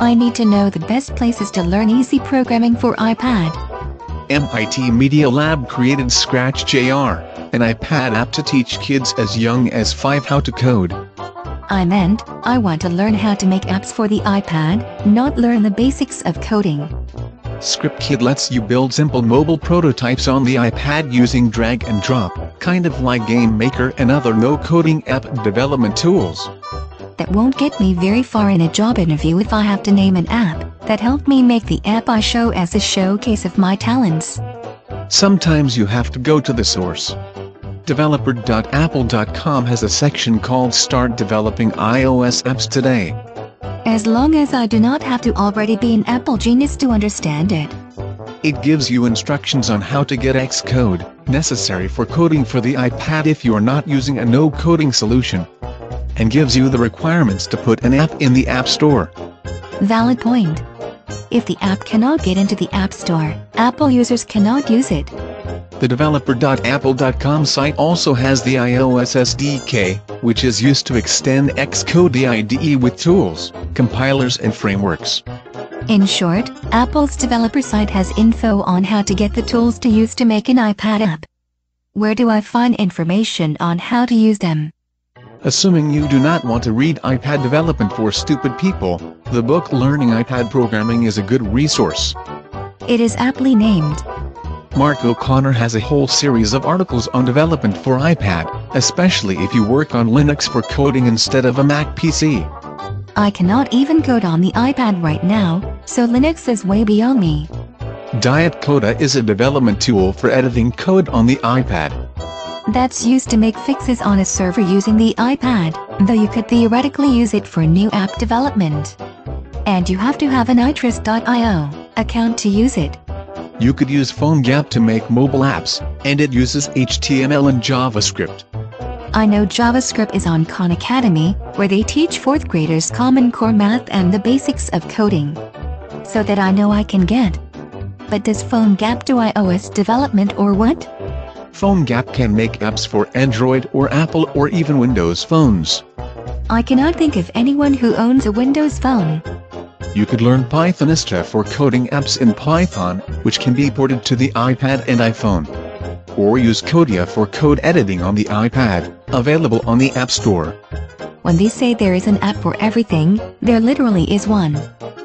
I need to know the best places to learn easy programming for iPad. MIT Media Lab created ScratchJR, an iPad app to teach kids as young as 5 how to code. I meant, I want to learn how to make apps for the iPad, not learn the basics of coding. ScriptKit lets you build simple mobile prototypes on the iPad using drag and drop, kind of like Game Maker and other no-coding app development tools. That won't get me very far in a job interview if I have to name an app that helped me make the app I show as a showcase of my talents. Sometimes you have to go to the source. Developer.apple.com has a section called Start Developing iOS Apps Today. As long as I do not have to already be an Apple genius to understand it. It gives you instructions on how to get Xcode, necessary for coding for the iPad if you are not using a no-coding solution, and gives you the requirements to put an app in the App Store. Valid point. If the app cannot get into the App Store, Apple users cannot use it. The Developer.apple.com site also has the iOS SDK, which is used to extend Xcode the IDE with tools, compilers and frameworks. In short, Apple's developer site has info on how to get the tools to use to make an iPad app. Where do I find information on how to use them? Assuming you do not want to read iPad Development for Stupid People, the book Learning iPad Programming is a good resource. It is aptly named. Mark O'Connor has a whole series of articles on development for iPad, especially if you work on Linux for coding instead of a Mac PC. I cannot even code on the iPad right now, so Linux is way beyond me. Diet Coda is a development tool for editing code on the iPad. That's used to make fixes on a server using the iPad, though you could theoretically use it for new app development. And you have to have an iTrust.io account to use it. You could use PhoneGap to make mobile apps, and it uses HTML and JavaScript. I know JavaScript is on Khan Academy, where they teach 4th graders Common Core math and the basics of coding. So that I know I can get. But does PhoneGap do iOS development or what? PhoneGap can make apps for Android or Apple or even Windows phones. I cannot think of anyone who owns a Windows phone. You could learn Pythonista for coding apps in Python, which can be ported to the iPad and iPhone. Or use Codia for code editing on the iPad, available on the App Store. When they say there is an app for everything, there literally is one.